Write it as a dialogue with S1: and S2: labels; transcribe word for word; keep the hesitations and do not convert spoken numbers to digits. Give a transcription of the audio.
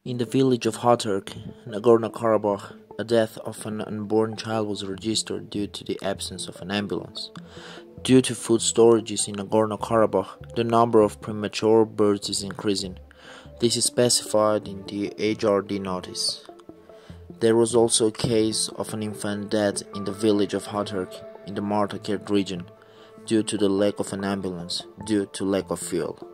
S1: In the village of Haterk, Nagorno-Karabakh, a death of an unborn child was registered due to the absence of an ambulance. Due to food storages in Nagorno-Karabakh, the number of premature births is increasing. This is specified in the H R D notice. There was also a case of an infant dead in the village of Haterk in the Martakert region due to the lack of an ambulance due to lack of fuel.